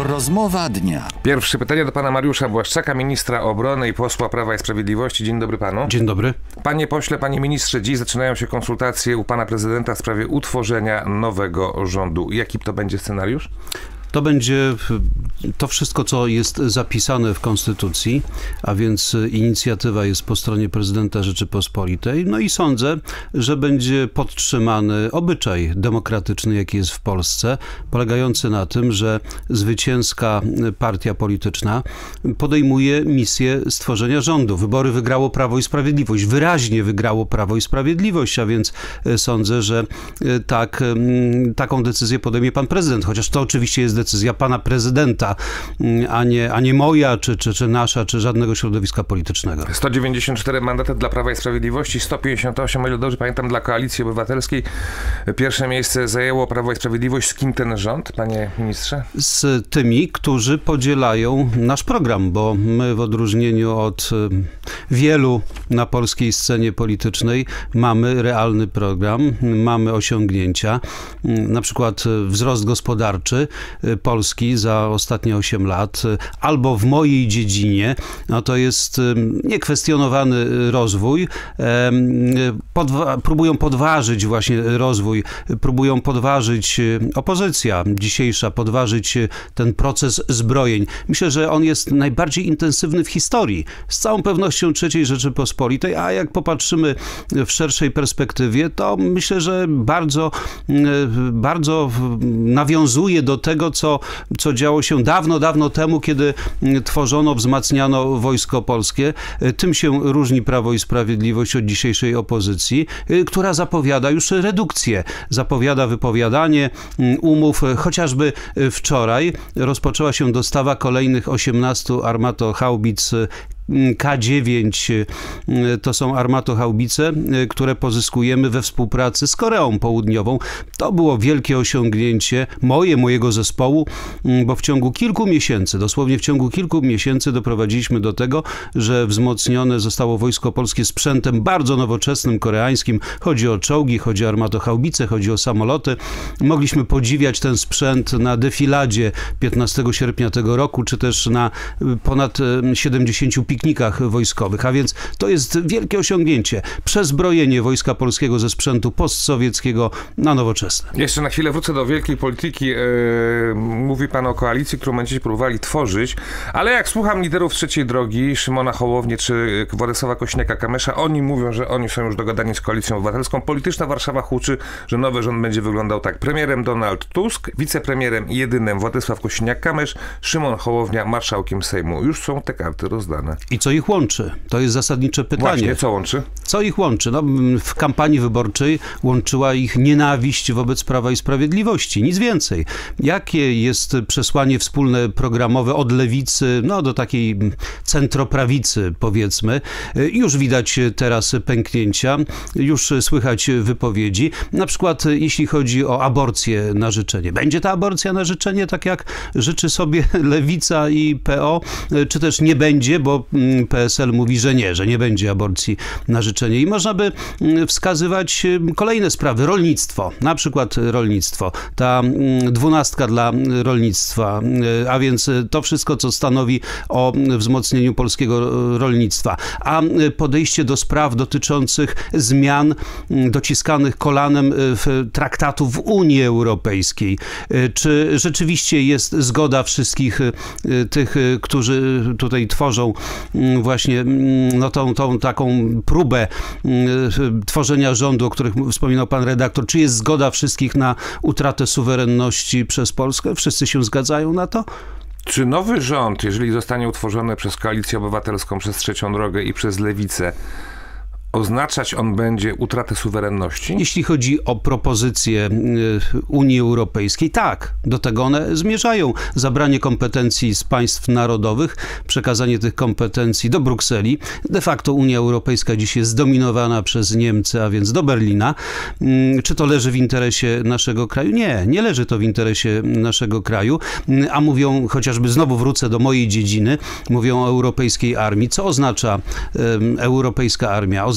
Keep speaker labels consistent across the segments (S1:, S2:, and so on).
S1: Rozmowa dnia.
S2: Pierwsze pytanie do pana Mariusza Błaszczaka, ministra obrony i posła Prawa i Sprawiedliwości. Dzień dobry panu.
S3: Dzień dobry.
S2: Panie pośle, panie ministrze, dziś zaczynają się konsultacje u pana prezydenta w sprawie utworzenia nowego rządu. Jaki to będzie scenariusz?
S3: To będzie to wszystko, co jest zapisane w Konstytucji, a więc inicjatywa jest po stronie prezydenta Rzeczypospolitej. No i sądzę, że będzie podtrzymany obyczaj demokratyczny, jaki jest w Polsce, polegający na tym, że zwycięska partia polityczna podejmuje misję stworzenia rządu. Wybory wygrało Prawo i Sprawiedliwość. Wyraźnie wygrało Prawo i Sprawiedliwość, a więc sądzę, że taką decyzję podejmie pan prezydent, chociaż to oczywiście jest decyzja pana prezydenta, a nie moja, czy nasza, czy żadnego środowiska politycznego.
S2: 194 mandaty dla Prawa i Sprawiedliwości, 158, o ile dobrze pamiętam, dla Koalicji Obywatelskiej. Pierwsze miejsce zajęło Prawo i Sprawiedliwość. Z kim ten rząd, panie ministrze?
S3: Z tymi, którzy podzielają nasz program, bo my w odróżnieniu od wielu na polskiej scenie politycznej mamy realny program, mamy osiągnięcia, na przykład wzrost gospodarczy Polski za ostatnie 8 lat, albo w mojej dziedzinie, no to jest niekwestionowany rozwój. Próbują podważyć właśnie rozwój, próbują podważyć opozycja dzisiejsza, podważyć ten proces zbrojeń. Myślę, że on jest najbardziej intensywny w historii, z całą pewnością III Rzeczypospolitej, a jak popatrzymy w szerszej perspektywie, to myślę, że bardzo nawiązuje do tego, co działo się dawno temu, kiedy tworzono, wzmacniano Wojsko Polskie. Tym się różni Prawo i Sprawiedliwość od dzisiejszej opozycji, która zapowiada już redukcję, zapowiada wypowiadanie umów. Chociażby wczoraj rozpoczęła się dostawa kolejnych 18 armatohaubic K9, to są armatohaubice, które pozyskujemy we współpracy z Koreą Południową. To było wielkie osiągnięcie mojego zespołu, bo w ciągu kilku miesięcy, dosłownie w ciągu kilku miesięcy doprowadziliśmy do tego, że wzmocnione zostało Wojsko Polskie sprzętem bardzo nowoczesnym, koreańskim. Chodzi o czołgi, chodzi o armatohaubice, chodzi o samoloty. Mogliśmy podziwiać ten sprzęt na defiladzie 15 sierpnia tego roku, czy też na ponad 70 piknikach wojskowych, a więc to jest wielkie osiągnięcie. Przezbrojenie Wojska Polskiego ze sprzętu postsowieckiego na nowoczesne.
S2: Jeszcze na chwilę wrócę do wielkiej polityki. Mówi pan o koalicji, którą będziecie próbowali tworzyć, ale jak słucham liderów trzeciej drogi, Szymona Hołownię czy Władysława Kosiniaka-Kamysza, oni mówią, że oni są już dogadani z Koalicją Obywatelską. Polityczna Warszawa huczy, że nowy rząd będzie wyglądał tak. Premierem Donald Tusk, wicepremierem jedynym Władysław Kosiniak-Kamysz, Szymon Hołownia marszałkiem Sejmu. Już są te karty rozdane.
S3: I co ich łączy? To jest zasadnicze pytanie.
S2: Właśnie, co łączy?
S3: Co ich łączy? No, w kampanii wyborczej łączyła ich nienawiść wobec Prawa i Sprawiedliwości. Nic więcej. Jakie jest przesłanie wspólne programowe od lewicy, no do takiej centroprawicy, powiedzmy. Już widać teraz pęknięcia, już słychać wypowiedzi. Na przykład jeśli chodzi o aborcję na życzenie. Będzie ta aborcja na życzenie, tak jak życzy sobie lewica i PO, czy też nie będzie, bo PSL mówi, że nie będzie aborcji na życzenie. I można by wskazywać kolejne sprawy. Rolnictwo, na przykład rolnictwo. Ta 12 dla rolnictwa, a więc to wszystko, co stanowi o wzmocnieniu polskiego rolnictwa. A podejście do spraw dotyczących zmian dociskanych kolanem w traktatów Unii Europejskiej. Czy rzeczywiście jest zgoda wszystkich tych, którzy tutaj tworzą właśnie no, tą taką próbę tworzenia rządu, o których wspominał pan redaktor, czy jest zgoda wszystkich na utratę suwerenności przez Polskę? Wszyscy się zgadzają na to?
S2: Czy nowy rząd, jeżeli zostanie utworzony przez Koalicję Obywatelską, przez Trzecią Drogę i przez Lewicę, oznaczać on będzie utratę suwerenności?
S3: Jeśli chodzi o propozycje Unii Europejskiej, tak, do tego one zmierzają. Zabranie kompetencji z państw narodowych, przekazanie tych kompetencji do Brukseli. De facto Unia Europejska dziś jest zdominowana przez Niemcy, a więc do Berlina. Czy to leży w interesie naszego kraju? Nie, nie leży to w interesie naszego kraju. A mówią, chociażby znowu wrócę do mojej dziedziny, mówią o europejskiej armii. Co oznacza europejska armia? Oznacza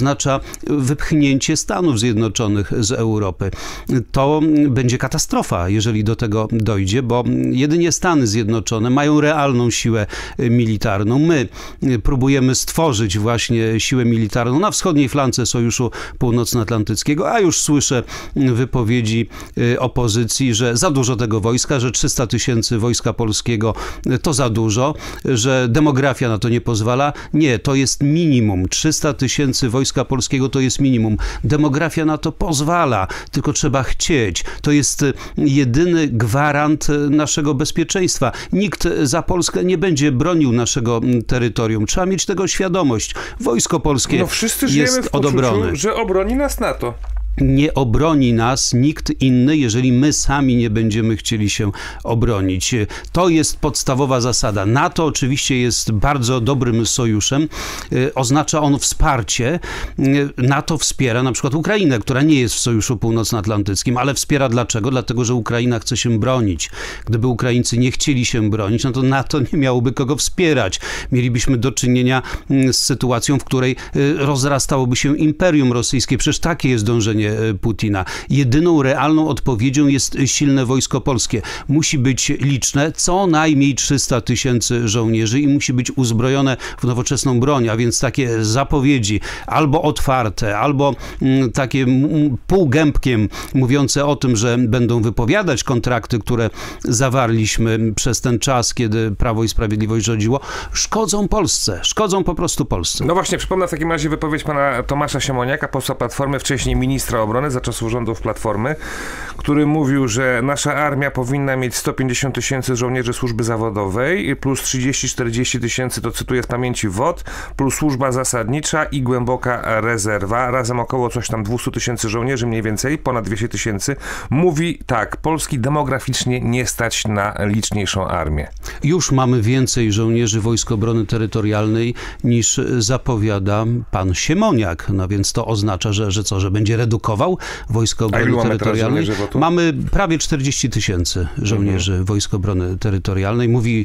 S3: oznacza wypchnięcie Stanów Zjednoczonych z Europy. To będzie katastrofa, jeżeli do tego dojdzie, bo jedynie Stany Zjednoczone mają realną siłę militarną. My próbujemy stworzyć właśnie siłę militarną na wschodniej flance Sojuszu Północnoatlantyckiego, a już słyszę wypowiedzi opozycji, że za dużo tego wojska, że 300 000 wojska polskiego to za dużo, że demografia na to nie pozwala. Nie, to jest minimum. 300 000 wojska polskiego to jest minimum. Demografia na to pozwala, tylko trzeba chcieć. To jest jedyny gwarant naszego bezpieczeństwa. Nikt za Polskę nie będzie bronił naszego terytorium. Trzeba mieć tego świadomość. Wojsko polskie
S2: wszyscy żyjemy
S3: jest
S2: w
S3: od
S2: poczuciu,
S3: obrony.
S2: że obroni nas NATO.
S3: Nie obroni nas nikt inny, jeżeli my sami nie będziemy chcieli się obronić. To jest podstawowa zasada. NATO oczywiście jest bardzo dobrym sojuszem. Oznacza on wsparcie. NATO wspiera na przykład Ukrainę, która nie jest w Sojuszu Północnoatlantyckim, ale wspiera dlaczego? Dlatego, że Ukraina chce się bronić. Gdyby Ukraińcy nie chcieli się bronić, no to NATO nie miałoby kogo wspierać. Mielibyśmy do czynienia z sytuacją, w której rozrastałoby się Imperium Rosyjskie. Przecież takie jest dążenie Putina. Jedyną realną odpowiedzią jest silne wojsko polskie. Musi być liczne, co najmniej 300 000 żołnierzy i musi być uzbrojone w nowoczesną broń, a więc takie zapowiedzi albo otwarte, albo takie półgębkiem mówiące o tym, że będą wypowiadać kontrakty, które zawarliśmy przez ten czas, kiedy Prawo i Sprawiedliwość rządziło, szkodzą Polsce. Szkodzą po prostu Polsce.
S2: No właśnie, przypomnę w takim razie wypowiedź pana Tomasza Siemoniaka, posła Platformy, wcześniej ministra obrony za czasów rządów Platformy, który mówił, że nasza armia powinna mieć 150 000 żołnierzy służby zawodowej, plus 30-40 tysięcy, to cytuję z pamięci, WOT, plus służba zasadnicza i głęboka rezerwa. Razem około coś tam 200 000 żołnierzy mniej więcej, ponad 200 000. Mówi tak, Polski demograficznie nie stać na liczniejszą armię.
S3: Już mamy więcej żołnierzy Wojsk Obrony Terytorialnej niż zapowiada pan Siemoniak. No więc to oznacza, że co, że będzie redukował Wojska Obrony Terytorialnej? Mamy prawie 40 000 żołnierzy Wojsk Obrony Terytorialnej. Mówi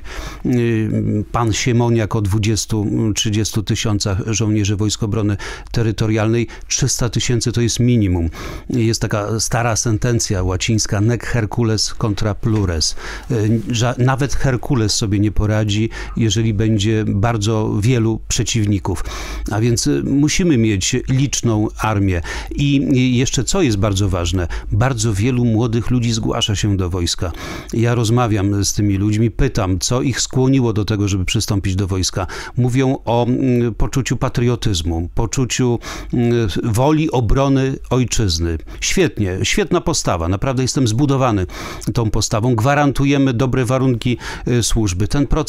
S3: pan Siemoniak o 20-30 tysiącach żołnierzy Wojsk Obrony Terytorialnej. 300 000 to jest minimum. Jest taka stara sentencja łacińska nec Hercules contra plures. Nawet Herkules sobie nie poradzi, jeżeli będzie bardzo wielu przeciwników. A więc musimy mieć liczną armię. I jeszcze co jest bardzo ważne, bardzo wielu młodych ludzi zgłasza się do wojska. Ja rozmawiam z tymi ludźmi, pytam, co ich skłoniło do tego, żeby przystąpić do wojska. Mówią o poczuciu patriotyzmu, poczuciu woli obrony ojczyzny. Świetnie, świetna postawa. Naprawdę jestem zbudowany tą postawą. Gwarantujemy dobre warunki służby.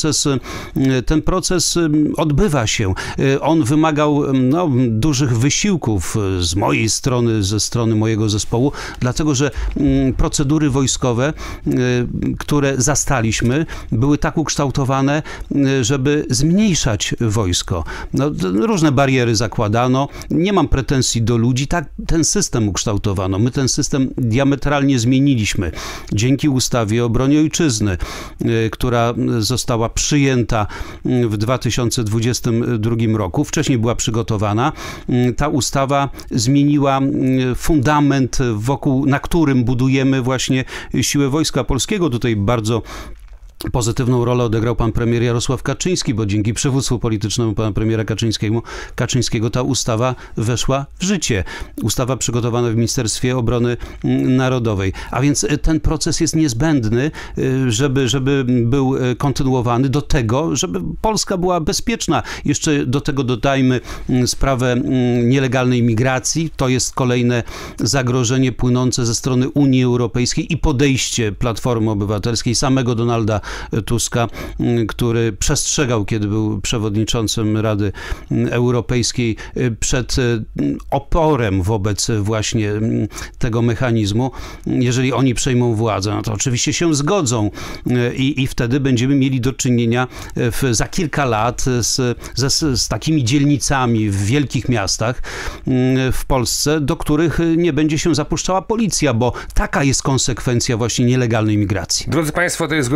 S3: Ten proces odbywa się. On wymagał dużych wysiłków z mojej strony, ze strony mojego zespołu, dlatego że procedury wojskowe, które zastaliśmy, były tak ukształtowane, żeby zmniejszać wojsko. Różne bariery zakładano. Nie mam pretensji do ludzi. Tak ten system ukształtowano. My ten system diametralnie zmieniliśmy. Dzięki ustawie o obronie ojczyzny, która została przyjęta w 2022 roku. Wcześniej była przygotowana. Ta ustawa zmieniła fundament, na którym budujemy właśnie siłę Wojska Polskiego. Tutaj bardzo pozytywną rolę odegrał pan premier Jarosław Kaczyński, bo dzięki przywództwu politycznemu pana premiera Kaczyńskiego ta ustawa weszła w życie. Ustawa przygotowana w Ministerstwie Obrony Narodowej. A więc ten proces jest niezbędny, żeby był kontynuowany do tego, żeby Polska była bezpieczna. Jeszcze do tego dodajmy sprawę nielegalnej migracji. To jest kolejne zagrożenie płynące ze strony Unii Europejskiej i podejście Platformy Obywatelskiej, samego Donalda Tuska, który przestrzegał, kiedy był przewodniczącym Rady Europejskiej, przed oporem wobec właśnie tego mechanizmu. Jeżeli oni przejmą władzę, no to oczywiście się zgodzą i wtedy będziemy mieli do czynienia za kilka lat z takimi dzielnicami w wielkich miastach w Polsce, do których nie będzie się zapuszczała policja, bo taka jest konsekwencja właśnie nielegalnej migracji.
S2: Drodzy Państwo, to jest godzina 7:20.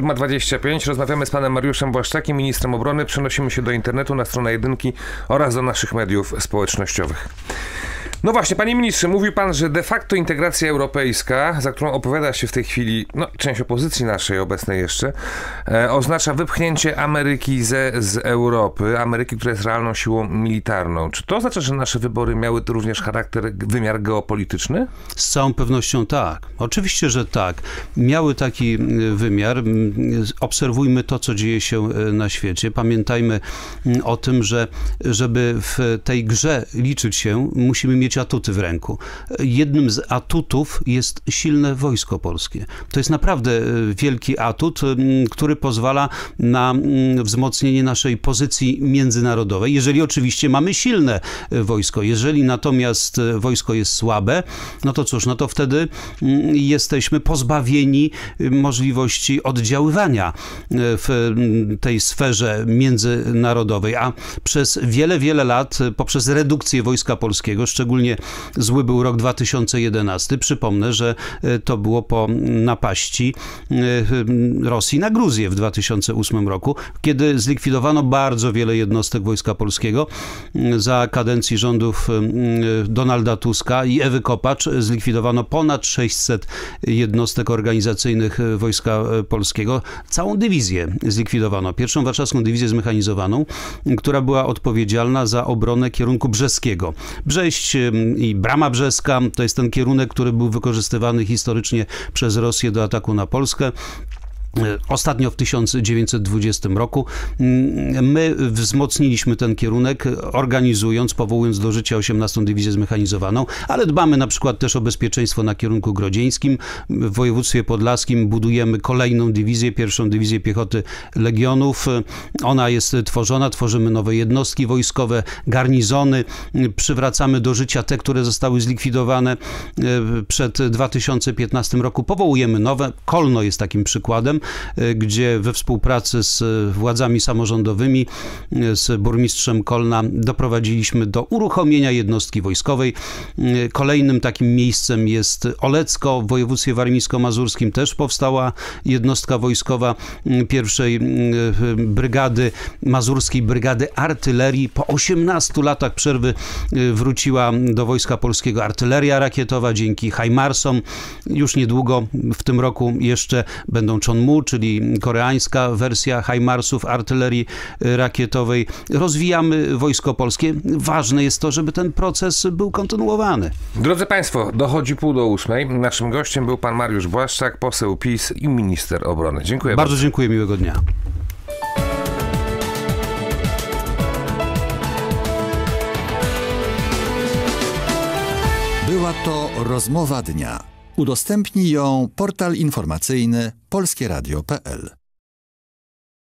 S2: 7:25. Rozmawiamy z panem Mariuszem Błaszczakiem, ministrem obrony. Przenosimy się do internetu, na stronę Jedynki oraz do naszych mediów społecznościowych. No właśnie, panie ministrze, mówił pan, że de facto integracja europejska, za którą opowiada się w tej chwili część opozycji naszej obecnej jeszcze, oznacza wypchnięcie Ameryki z Europy, Ameryki, która jest realną siłą militarną. Czy to oznacza, że nasze wybory miały również wymiar geopolityczny?
S3: Z całą pewnością tak. Oczywiście, że tak. Miały taki wymiar. Obserwujmy to, co dzieje się na świecie. Pamiętajmy o tym, że żeby w tej grze liczyć się, musimy mieć atuty w ręku. Jednym z atutów jest silne wojsko polskie. To jest naprawdę wielki atut, który pozwala na wzmocnienie naszej pozycji międzynarodowej, jeżeli oczywiście mamy silne wojsko. Jeżeli natomiast wojsko jest słabe, no to cóż, no to wtedy jesteśmy pozbawieni możliwości oddziaływania w tej sferze międzynarodowej, a przez wiele, wiele lat poprzez redukcję wojska polskiego, szczególnie zły był rok 2011. Przypomnę, że to było po napaści Rosji na Gruzję w 2008 roku, kiedy zlikwidowano bardzo wiele jednostek wojska polskiego. Za kadencji rządów Donalda Tuska i Ewy Kopacz zlikwidowano ponad 600 jednostek organizacyjnych wojska polskiego. Całą dywizję zlikwidowano. Pierwszą warszawską dywizję zmechanizowaną, która była odpowiedzialna za obronę kierunku brzeskiego. Brześć i Brama Brzeska to jest ten kierunek, który był wykorzystywany historycznie przez Rosję do ataku na Polskę. Ostatnio w 1920 roku my wzmocniliśmy ten kierunek, organizując, powołując do życia 18. Dywizję Zmechanizowaną, ale dbamy na przykład też o bezpieczeństwo na kierunku grodzieńskim. W województwie podlaskim budujemy kolejną dywizję, pierwszą dywizję piechoty Legionów. Ona jest tworzona, tworzymy nowe jednostki wojskowe, garnizony, przywracamy do życia te, które zostały zlikwidowane przed 2015 roku. Powołujemy nowe. Kolno jest takim przykładem, gdzie we współpracy z władzami samorządowymi, z burmistrzem Kolna doprowadziliśmy do uruchomienia jednostki wojskowej. Kolejnym takim miejscem jest Olecko. W województwie warmińsko-mazurskim też powstała jednostka wojskowa pierwszej brygady, Mazurskiej Brygady Artylerii. Po 18 latach przerwy wróciła do Wojska Polskiego artyleria rakietowa dzięki HIMARS-om. Już niedługo w tym roku jeszcze będą Chonmu, czyli koreańska wersja HIMARS-ów artylerii rakietowej. Rozwijamy Wojsko Polskie. Ważne jest to, żeby ten proces był kontynuowany.
S2: Drodzy Państwo, dochodzi 7:30. Naszym gościem był pan Mariusz Błaszczak, poseł PiS i minister obrony. Dziękuję bardzo.
S3: Bardzo dziękuję, miłego dnia.
S1: Była to rozmowa dnia. Udostępnij ją portal informacyjny polskieradio.pl.